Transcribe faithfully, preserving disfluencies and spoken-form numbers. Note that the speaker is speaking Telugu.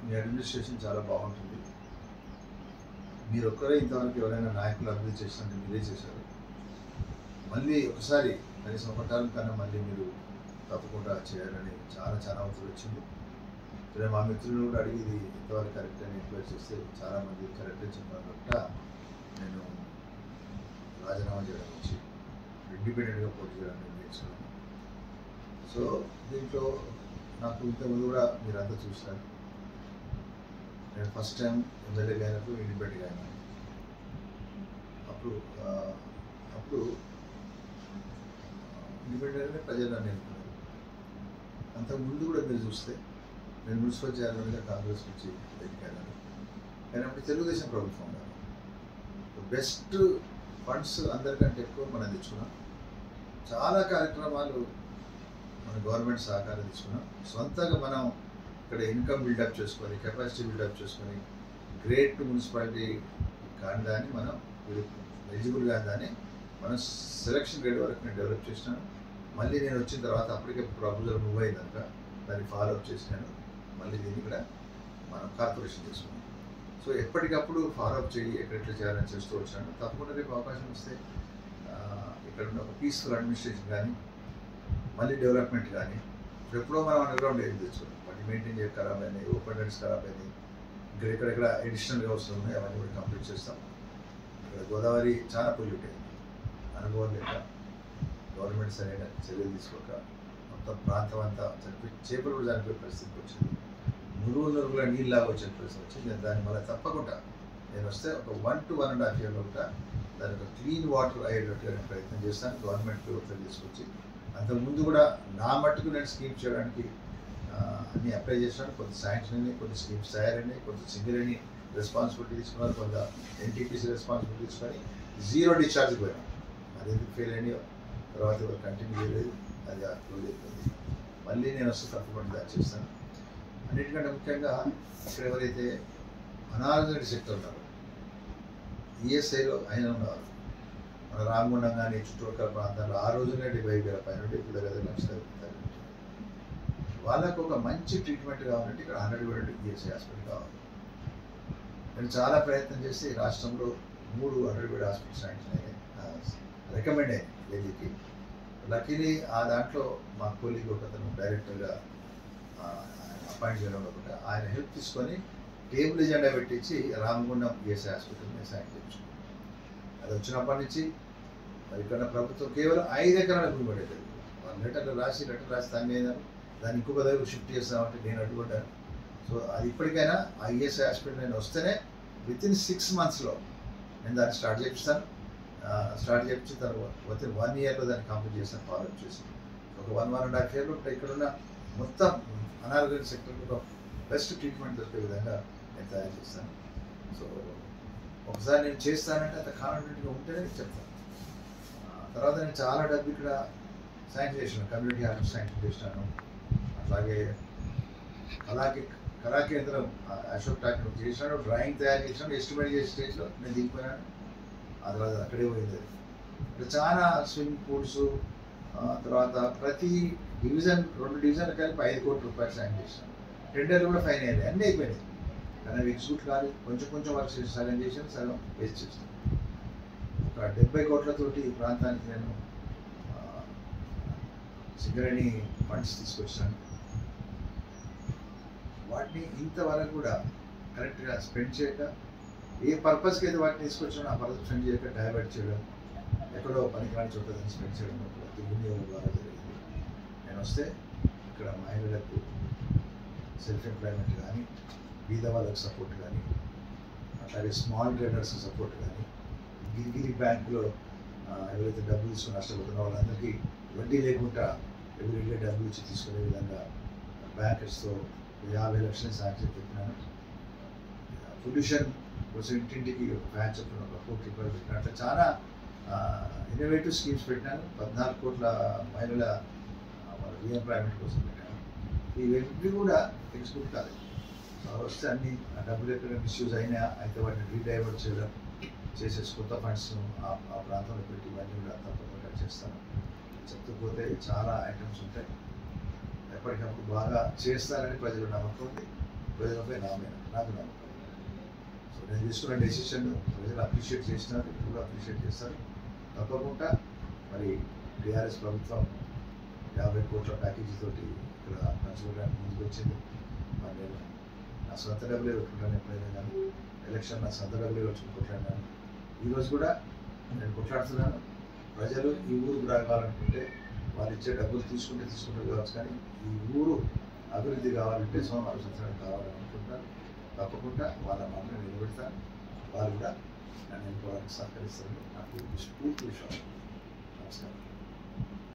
మీ అడ్మినిస్ట్రేషన్ చాలా బాగుంటుంది. మీరు ఒక్కరే ఇంతవరకు ఎవరైనా నాయకులు అభివృద్ధి చేసినట్టు మీరే చేశారు. మళ్ళీ ఒకసారి కనీసం ఒక టర్మ్ కన్నా మళ్ళీ మీరు తప్పకుండా చేయాలని చాలా చాలా అవసరం వచ్చింది. సరే, మా మిత్రులు కూడా అడిగేది ఇంతవరకు కరెక్ట్ అని ఎంక్వైరీ చేస్తే చాలామంది కరెక్ట్ అని చెప్పారు కాబట్టి నేను రాజీనామా చేయడం వచ్చి ఇండిపెండెంట్గా పోటీ చేయడానికి నిర్ణయించుకున్నాను. సో దీంట్లో నాకు ఇంతకుముందు కూడా మీరంతా చూసినారు. నేను ఫస్ట్ టైం ఎమ్మెల్యేగా అయినప్పుడు ఇండిపెండెంట్గా అయినాను. అప్పుడు అప్పుడు ఇండిపెండెంట్గా ప్రజలు నన్ను ఎన్నుకున్నారు. అంతకుముందు కూడా మీరు చూస్తే నేను మున్సిపల్ చైర్మన్గా కాంగ్రెస్ నుంచి ఎన్నికయ్యాను. కానీ అప్పుడు తెలుగుదేశం ప్రభుత్వం ఉన్నారు. బెస్ట్ ఫండ్స్ అందరికంటే ఎక్కువ మనం తెచ్చుకున్నాం. చాలా కార్యక్రమాలు మన గవర్నమెంట్ సహకారం తీసుకున్నాం. సొంతంగా మనం ఇక్కడ ఇన్కమ్ బిల్డప్ చేసుకొని, కెపాసిటీ బిల్డప్ చేసుకొని, గ్రేట్ మున్సిపాలిటీ కాని మనం ఎలిజిబుల్ కాని మనం సెలక్షన్ గ్రేడ్ వరకు నేను డెవలప్ చేసినాను. మళ్ళీ నేను వచ్చిన తర్వాత అప్పటికే ప్రపోజల్ మూవ్ అయిందనుక దాన్ని ఫాలోఅప్ చేసినాను. మళ్ళీ దీన్ని కూడా మనం కార్పొరేషన్ చేసుకున్నాం. సో ఎప్పటికప్పుడు ఫాలోఅప్ చేయి, ఎక్కడెట్లా చేయాలని చేస్తూ వచ్చాను. తప్పకుండా రేపు అవకాశం వస్తే ఇక్కడ ఉన్న ఒక పీస్ఫుల్ అడ్మినిస్ట్రేషన్ కానీ, మళ్ళీ డెవలప్మెంట్ కానీ, ఎప్పుడో మనం అండర్గ్రౌండ్ ఏం తెచ్చుకోవాలి, వాటి మెయింటైన్ చేయక ఖరాబ్ అయినాయి, ఓపెన్ డెట్స్ ఖరాబ్ అయినాయి, ఇక్కడ ఎక్కడెక్కడ అడిషనల్గా అవసరం ఉన్నాయి అవన్నీ కూడా కంప్లీట్ చేస్తాం. ఇక్కడ గోదావరి చాలా పొల్యూట్ అయింది. అనుభవం లేక గవర్నమెంట్ సరైన చర్యలు తీసుకోక మొత్తం ప్రాంతం అంతా చనిపోయి చేపలు కూడా చనిపోయే పరిస్థితికి వచ్చింది. నురుగు నురుగుల నీళ్ళలాగా వచ్చే పరిస్థితి వచ్చింది. నేను దాన్ని మళ్ళీ తప్పకుండా నేను వస్తే ఒక one to one and half ఇయర్లో కూడా దాని ఒక క్లీన్ వాటర్ అయ్యేటట్టుగా నేను ప్రయత్నం చేస్తాను. గవర్నమెంట్ ఒత్తిడి తీసుకొచ్చి అంతకుముందు కూడా నా మట్టుకు నేను స్కీమ్స్ చేయడానికి అన్నీ అప్లై చేసినాను. కొంత శాంక్షన్ అయినాయి, కొన్ని స్కీమ్స్ తయారైనాయి, కొంత సింగిల్ అని రెస్పాన్సిబిలిటీ తీసుకున్నారు, కొంత ఎన్టీపీసీ రెస్పాన్సిబిలిటీ తీసుకొని జీరో డిశ్చార్జ్ పోయినాం. అది ఎందుకు ఫెయిల్ అయినాయో తర్వాత ఎవరు కంటిన్యూ చేయలేదు, అది క్లోజ్ అయిపోయింది. మళ్ళీ నేను వస్తే తప్పకుండా దాన్ని చేస్తాను. అన్నిటికంటే ముఖ్యంగా ఇక్కడ ఎవరైతే అనారోగ్య సెక్టర్ ఉన్నారో ఈఎస్ఐలో అయినా ఉన్నారు, మన రామగుండం కానీ చుట్టుపక్కల ప్రాంతాల్లో ఆ రోజునే డెబ్బై వేల పైన ఇప్పుడు దగ్గర లక్షలు పెరుగుతారు. వాళ్ళకు ఒక మంచి ట్రీట్మెంట్ కావాలంటే ఇక్కడ హండ్రెడ్ బెడ్ ఈఎస్ఐ హాస్పిటల్ కావాలి. నేను చాలా ప్రయత్నం చేసి రాష్ట్రంలో మూడు హండ్రెడ్ బెడ్ హాస్పిటల్ శాంక్షన్ అయ్యాయి, రికమెండ్ అయ్యాయి ఢిల్లీకి. లక్కీలీ ఆ దాంట్లో మా కోలీగ్ ఒకతను డైరెక్టర్గా అపాయింట్ చేయడం కూడా ఆయన హెల్ప్ తీసుకొని టేబుల్ ఎజెండా పెట్టించి రామగుండం ఈఎస్ఐ హాస్పిటల్ని శాంక్షన్ చేయించుకున్నాం. అది వచ్చినప్పటి నుంచి మరి ఇక్కడ ప్రభుత్వం కేవలం ఐదు ఎకరాల భూమి పడేది. వాళ్ళు లెటర్లు రాసి లెటర్ రాసి దాన్ని దాన్ని ఇంకొక దగ్గర షిఫ్ట్ చేస్తామంటే నేను అడ్డుపడ్డాను. సో అది ఇప్పటికైనా ఆ ఈఎస్ఐ హాస్పిటల్ నేను వస్తేనే విత్ ఇన్ సిక్స్ మంత్స్లో నేను దాన్ని స్టార్ట్ చేపిస్తాను. స్టార్ట్ చేయించిన తర్వాత విత్ ఇన్ వన్ ఇయర్లో దాన్ని కంప్లీట్ చేస్తాను, ఫాలోఅప్ చేసి ఒక వన్ వన్ అండ్ హాఫ్ ఇయర్లో ఇక్కడున్న మొత్తం అనారోగ్య సెక్టర్కి ఒక బెస్ట్ ట్రీట్మెంట్ దొరికే విధంగా నేను తయారు చేస్తాను. సో ఒకసారి నేను చేస్తానంటే అంత కాన్ఫిడెంట్గా ఉంటేనే నేను చెప్తాను. తర్వాత నేను చాలా డబ్బు ఇక్కడ శాంక్షన్ చేసినాను, కమ్యూనిటీ హాస్పిటల్ శాంక్షన్ చేసినాను. అట్లాగే కళాకి కళా కేంద్రం అశోక్ టాకీలో చేసినాను, డ్రాయింగ్ తయారు చేసినాను, ఎస్టిమేట్ చేసే స్టేజ్లో నేను దిగిపోయినాను. ఆ తర్వాత అక్కడే పోయింది. ఇక్కడ చాలా స్విమ్మింగ్ పూల్స్, తర్వాత ప్రతి డివిజన్ రెండు డివిజన్లు కలిపి ఐదు కోట్ల రూపాయలు శాంక్షన్ చేసినాను. టెండర్లు కూడా ఫైన్ అయ్యాయి, అన్నీ అయిపోయినాయి. కానీ అవి ఎగ్జిక్యూట్ కాదు, కొంచెం కొంచెం వర్క్ చేసి సగం చేసాను, సగం వేస్ట్ చేసాను. ఒక డెబ్బై కోట్లతోటి ఈ ప్రాంతానికి నేను సింగరేణి ఫండ్స్ తీసుకొచ్చాను. వాటిని ఇంతవరకు కూడా కరెక్ట్గా స్పెండ్ చేయక, ఏ పర్పస్కి అయితే వాటిని తీసుకొచ్చానో ఆ పర్పస్ స్పెండ్ చేయక డైవర్ట్ చేయడం, ఎక్కడో పనికిరాని చోట దాన్ని స్పెండ్ చేయడం దుర్వినియోగం ద్వారా జరిగింది. నేను వస్తే ఇక్కడ మహిళలకు సెల్ఫ్ ఎంప్లాయ్మెంట్ కానీ, బీద వాళ్ళకు సపోర్ట్ కానీ, అట్లాగే స్మాల్ ట్రేడర్స్ సపోర్ట్ కానీ, గిరిగిరి బ్యాంకులో ఎవరైతే డబ్బులు తీసుకుని నష్టపోతున్న వాళ్ళందరికీ వడ్డీ లేకుండా ఎవరైతే డబ్బులు ఇచ్చి తీసుకునే విధంగా బ్యాంకర్స్తో యాభై లక్షలు శాంక్షన్ పెట్టినాను. పొల్యూషన్ కోసం ఇంటింటికి ఒక ఫ్యాన్ చెప్పిన ఒక కోటి రూపాయలు పెట్టిన అట్లా చాలా ఇన్నోవేటివ్ స్కీమ్స్ పెట్టినాను. పద్నాలుగు కోట్ల మహిళల వాళ్ళ రీఎంప్లాయ్మెంట్ కోసం పెట్టాను. ఇవన్నీ కూడా ఎగ్జిక్యూట్ కాలేదు. వస్తే అన్ని డబ్బులు ఎక్కడ మిస్యూజ్ అయినా అయితే వాటిని రీడైవర్ట్ చేయడం, చేసేసి కొత్త ఫండ్స్ను ఆ ప్రాంతంలో పెట్టి ఇవన్నీ కూడా తప్పకుండా చేస్తాను. చెప్తూ పోతే చాలా ఐటమ్స్ ఉంటాయి. ఎప్పటికప్పుడు బాగా చేస్తారని ప్రజలు నమ్మకం ఉంది. ప్రజలపై నా మీద నాకు నమ్మకం. సో నేను తీసుకున్న డెసిషన్ ప్రజలు అప్రిషియేట్ చేసినారు, ఇప్పుడు అప్రిషియేట్ చేస్తారు. తప్పకుండా మరి టీఆర్ఎస్ ప్రభుత్వం యాభై కోట్ల ప్యాకేజీ తోటి ఇక్కడ పంచుకోవడానికి ముందుకు వచ్చింది. మరి నేను నా సొంత డబ్బులే పెట్టుకుంటాను, ఎప్పుడైనా కానీ ఎలక్షన్ నా సొంత డబ్బులే పెట్టుకుని కొట్లాడినాను. ఈరోజు కూడా నేను కొట్లాడుతున్నాను. ప్రజలు ఈ ఊరికి రావాలనుకుంటే వాళ్ళు ఇచ్చే డబ్బులు తీసుకుంటే తీసుకుంటే కావచ్చు, కానీ ఈ ఊరు అభివృద్ధి కావాలంటే సోమవారం సంవత్సరాలు కావాలని అనుకుంటాను. తప్పకుండా వాళ్ళ మాటలు నిలబెడతాను. వాళ్ళు కూడా నన్ను ఎన్నుకోవడానికి సహకరిస్తారు. నాకు పూర్తి విశ్వాసం. నమస్కారం.